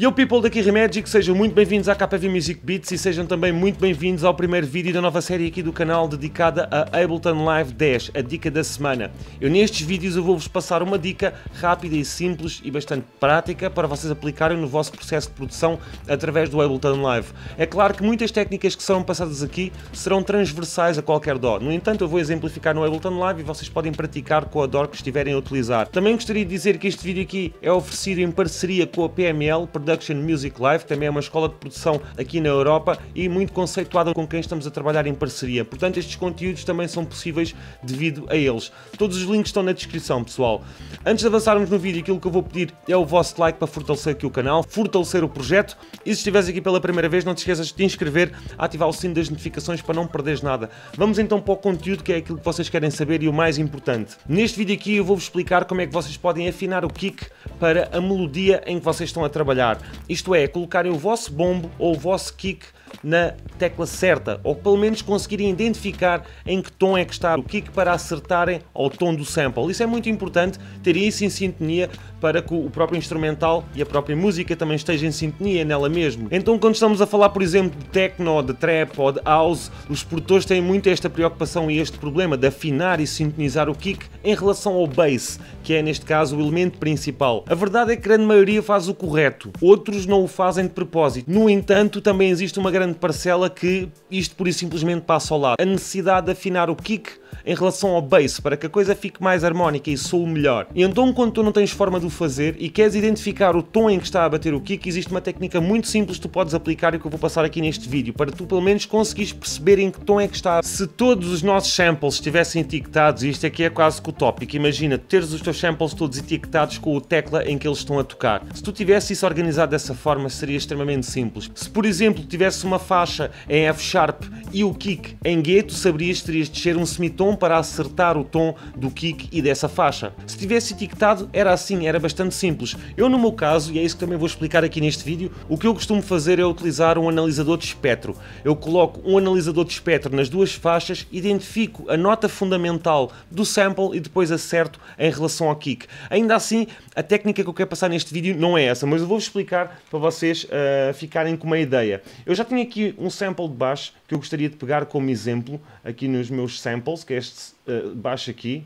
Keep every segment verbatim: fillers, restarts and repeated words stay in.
Yo people, daqui Remegic, sejam muito bem-vindos à K V Music Beats e sejam também muito bem-vindos ao primeiro vídeo da nova série aqui do canal dedicada a Ableton Live dez, a dica da semana. Eu nestes vídeos eu vou-vos passar uma dica rápida e simples e bastante prática para vocês aplicarem no vosso processo de produção através do Ableton Live. É claro que muitas técnicas que serão passadas aqui serão transversais a qualquer D A W, no entanto eu vou exemplificar no Ableton Live e vocês podem praticar com a D A W que estiverem a utilizar. Também gostaria de dizer que este vídeo aqui é oferecido em parceria com a P M L, Production Music Live, que também é uma escola de produção aqui na Europa e muito conceituada com quem estamos a trabalhar em parceria. Portanto, estes conteúdos também são possíveis devido a eles. Todos os links estão na descrição, pessoal. Antes de avançarmos no vídeo, aquilo que eu vou pedir é o vosso like para fortalecer aqui o canal, fortalecer o projeto. E se estiveres aqui pela primeira vez, não te esqueças de te inscrever, ativar o sino das notificações para não perderes nada. Vamos então para o conteúdo, que é aquilo que vocês querem saber e o mais importante. Neste vídeo aqui eu vou-vos explicar como é que vocês podem afinar o kick para a melodia em que vocês estão a trabalhar. Isto é, colocarem o vosso bombo ou o vosso kick na tecla certa, ou pelo menos conseguirem identificar em que tom é que está o kick para acertarem ao tom do sample. Isso é muito importante, terem isso em sintonia para que o próprio instrumental e a própria música também estejam em sintonia nela mesmo. Então quando estamos a falar, por exemplo, de techno, de trap ou de house, os produtores têm muito esta preocupação e este problema de afinar e sintonizar o kick em relação ao bass, que é neste caso o elemento principal. A verdade é que a grande maioria faz o correto, outros não o fazem de propósito. No entanto, também existe uma grande parcela que isto pura e simplesmente passa ao lado. A necessidade de afinar o kick em relação ao bass, para que a coisa fique mais harmónica e soe melhor. E então, quando tu não tens forma de o fazer e queres identificar o tom em que está a bater o kick, existe uma técnica muito simples que tu podes aplicar e que eu vou passar aqui neste vídeo, para tu pelo menos conseguires perceber em que tom é que está. Se todos os nossos samples estivessem etiquetados, e isto aqui é quase que utópico, imagina teres os teus samples todos etiquetados com o tecla em que eles estão a tocar. Se tu tivesse isso organizado dessa forma, seria extremamente simples. Se, por exemplo, tivesse uma faixa em F sharp e o kick em G, tu saberias que terias de descer um semitom para acertar o tom do kick e dessa faixa. Se tivesse etiquetado, era assim, era bastante simples. Eu, no meu caso, e é isso que também vou explicar aqui neste vídeo, o que eu costumo fazer é utilizar um analisador de espectro. Eu coloco um analisador de espectro nas duas faixas, identifico a nota fundamental do sample e depois acerto em relação ao kick. Ainda assim, a técnica que eu quero passar neste vídeo não é essa, mas eu vou-vos explicar para vocês uh, ficarem com uma ideia. Eu já tenho aqui um sample de baixo que eu gostaria de pegar como exemplo aqui nos meus samples, que é este uh, baixo aqui.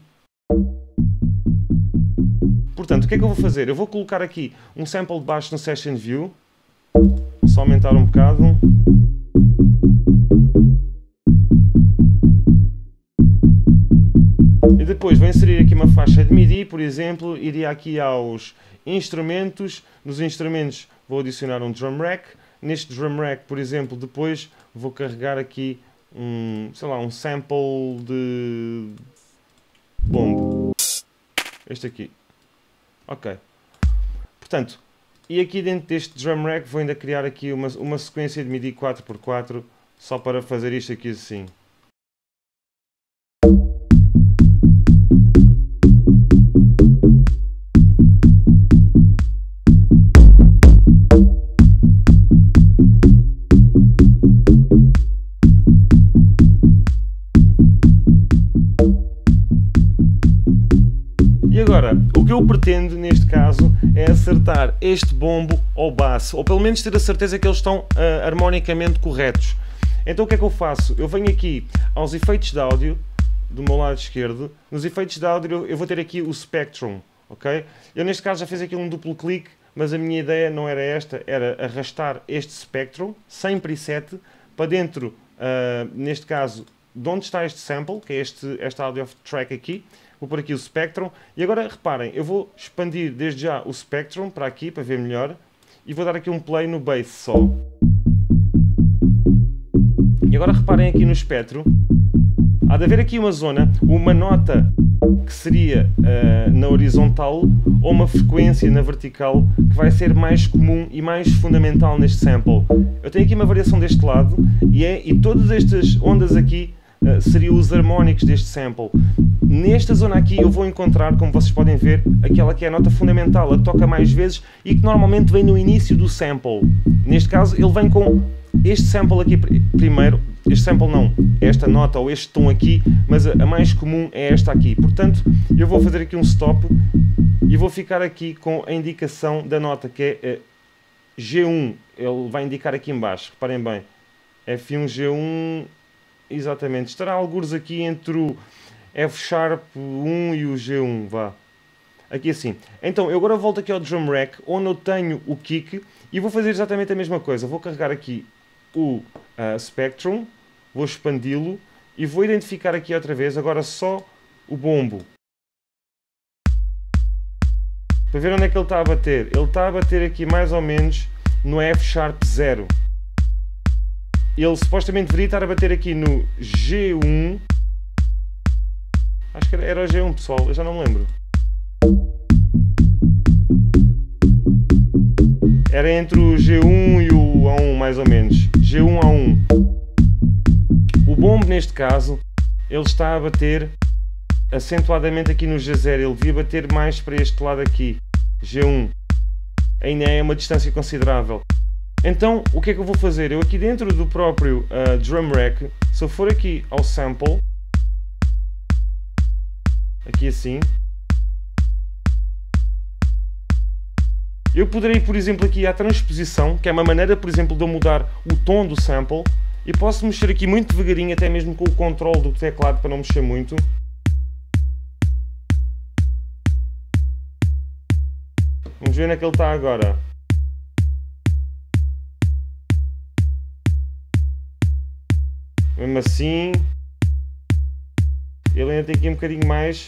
Portanto, o que é que eu vou fazer? Eu vou colocar aqui um sample de baixo no Session View, vou só aumentar um bocado. E depois vou inserir aqui uma faixa de MIDI, por exemplo, iria aqui aos instrumentos, nos instrumentos vou adicionar um drum rack, neste drum rack, por exemplo, depois vou carregar aqui um, sei lá, um sample de bombo, este aqui, ok. Portanto, e aqui dentro deste drum rack vou ainda criar aqui uma, uma sequência de MIDI quatro por quatro, só para fazer isto aqui assim. E agora, o que eu pretendo neste caso é acertar este bombo ao basso, ou pelo menos ter a certeza que eles estão uh, harmonicamente corretos. Então o que é que eu faço? Eu venho aqui aos efeitos de áudio, do meu lado esquerdo. Nos efeitos de áudio eu vou ter aqui o Spectrum, ok? Eu neste caso já fiz aqui um duplo clique, mas a minha ideia não era esta, era arrastar este Spectrum, sem preset, para dentro, uh, neste caso, de onde está este sample, que é este, esta audio track aqui. Vou pôr aqui o Spectrum e agora reparem, eu vou expandir desde já o Spectrum para aqui, para ver melhor, e vou dar aqui um play no bass só. E agora reparem aqui no espectro, há de haver aqui uma zona, uma nota que seria uh, na horizontal ou uma frequência na vertical que vai ser mais comum e mais fundamental neste sample. Eu tenho aqui uma variação deste lado e, é, e todas estas ondas aqui uh, seriam os harmónicos deste sample. Nesta zona aqui eu vou encontrar, como vocês podem ver, aquela que é a nota fundamental, a que toca mais vezes e que normalmente vem no início do sample. Neste caso ele vem com este sample aqui primeiro, este sample não, esta nota ou este tom aqui, mas a, a mais comum é esta aqui. Portanto, eu vou fazer aqui um stop e vou ficar aqui com a indicação da nota, que é G um, ele vai indicar aqui em baixo, reparem bem, F um, G um, exatamente, estará algures aqui entre o F Sharp um e o G um, vá. Aqui assim. Então, eu agora volto aqui ao Drum Rack, onde eu tenho o kick, e vou fazer exatamente a mesma coisa. Vou carregar aqui o uh, Spectrum, vou expandi-lo, e vou identificar aqui outra vez, agora só o bombo. Para ver onde é que ele está a bater. Ele está a bater aqui mais ou menos no F Sharp zero. Ele supostamente deveria estar a bater aqui no G um. Acho que era, era o G um, pessoal, eu já não me lembro. Era entre o G um e o A um, mais ou menos. G um A um. O bombo, neste caso, ele está a bater acentuadamente aqui no G zero. Ele devia bater mais para este lado aqui. G um. Ainda é uma distância considerável. Então, o que é que eu vou fazer? Eu aqui dentro do próprio uh, Drum Rack, se eu for aqui ao Sample, aqui assim, eu poderei, por exemplo, aqui à transposição, que é uma maneira, por exemplo, de eu mudar o tom do sample, e posso mexer aqui muito devagarinho, até mesmo com o controle do teclado para não mexer muito. Vamos ver onde é que ele está agora. Mesmo assim, ele ainda tem aqui um bocadinho mais.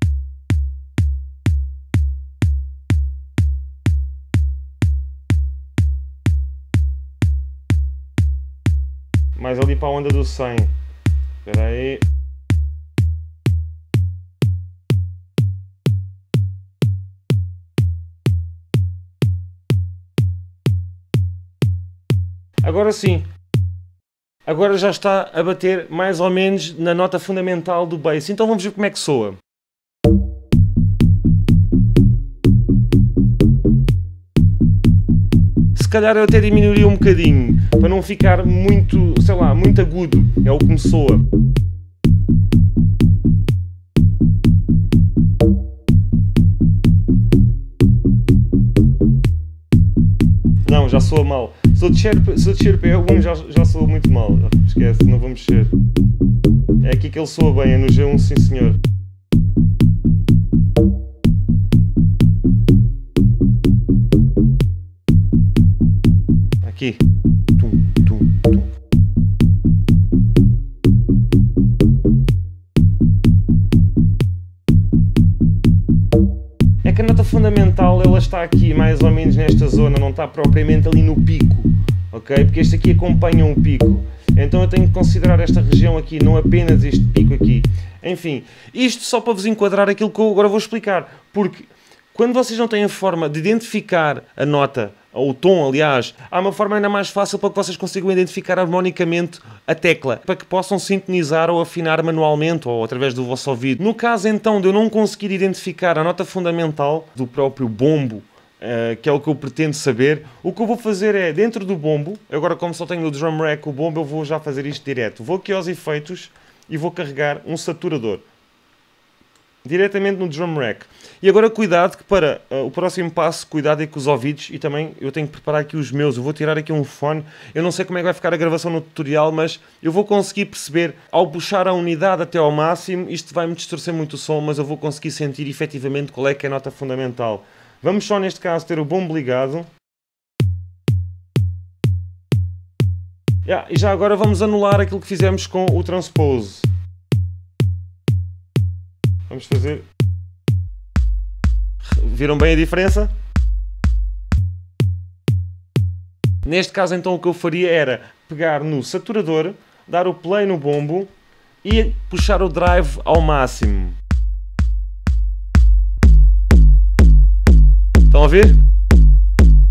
Mais ali para a onda do cem. Espera aí. Agora sim. Agora já está a bater mais ou menos na nota fundamental do bass. Então vamos ver como é que soa. Se calhar eu até diminuiria um bocadinho, para não ficar muito, sei lá, muito agudo. É o que me soa. Não, já soa mal. Se eu descer, se eu descer para um já, já soa muito mal. Esquece, não vou mexer. É aqui que ele soa bem, é no G um, sim senhor. Aqui. Tum, tum, tum. É que a nota fundamental ela está aqui mais ou menos nesta zona, não está propriamente ali no pico, ok? Porque este aqui acompanha um pico, então eu tenho que considerar esta região aqui, não apenas este pico aqui. Enfim, isto só para vos enquadrar aquilo que eu agora vou explicar, porque quando vocês não têm a forma de identificar a nota, ou o tom, aliás, há uma forma ainda mais fácil para que vocês consigam identificar harmonicamente a tecla, para que possam sintonizar ou afinar manualmente ou através do vosso ouvido. No caso então de eu não conseguir identificar a nota fundamental do próprio bombo, uh, que é o que eu pretendo saber, o que eu vou fazer é, dentro do bombo, agora como só tenho o Drum Rack, o bombo, eu vou já fazer isto direto. Vou aqui aos efeitos e vou carregar um saturador. Diretamente no Drum Rack. E agora cuidado que para uh, o próximo passo, cuidado aí com os ouvidos, e também eu tenho que preparar aqui os meus. Eu vou tirar aqui um fone, eu não sei como é que vai ficar a gravação no tutorial, mas eu vou conseguir perceber, ao puxar a unidade até ao máximo, isto vai-me distorcer muito o som, mas eu vou conseguir sentir efetivamente qual é que é a nota fundamental. Vamos só neste caso ter o bombo ligado. Yeah, e já agora vamos anular aquilo que fizemos com o transpose. Vamos fazer... Viram bem a diferença? Neste caso então o que eu faria era pegar no saturador, dar o play no bombo e puxar o drive ao máximo. Estão a ver?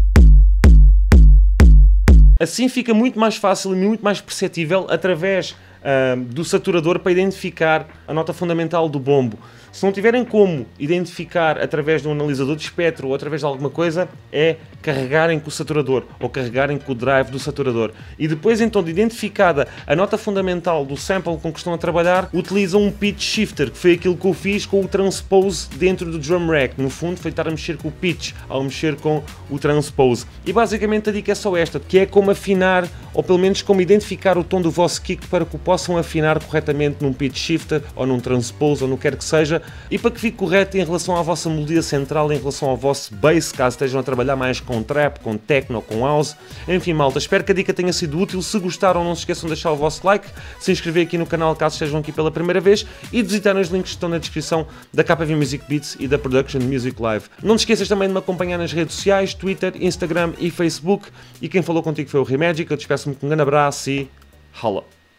Assim fica muito mais fácil e muito mais perceptível através uh, do saturador para identificar a nota fundamental do bombo. Se não tiverem como identificar através de um analisador de espectro ou através de alguma coisa, é carregarem com o saturador ou carregarem com o drive do saturador. E depois então de identificada a nota fundamental do sample com que estão a trabalhar, utilizam um pitch shifter, que foi aquilo que eu fiz com o transpose dentro do drum rack. No fundo foi estar a mexer com o pitch ao mexer com o transpose. E basicamente a dica é só esta, que é como afinar, ou pelo menos como identificar o tom do vosso kick para que o possam afinar corretamente num pitch shifter ou num transpose ou no que quer que seja, e para que fique correto em relação à vossa melodia central, em relação ao vosso bass, caso estejam a trabalhar mais com trap, com techno, com house. Enfim, malta, espero que a dica tenha sido útil. Se gostaram, não se esqueçam de deixar o vosso like, se inscrever aqui no canal caso estejam aqui pela primeira vez e de visitar os links que estão na descrição da K P V Music Beats e da Production Music Live. Não te esqueças também de me acompanhar nas redes sociais, Twitter, Instagram e Facebook. E quem falou contigo foi o Remagic. Eu despeço-me com um grande abraço e holla!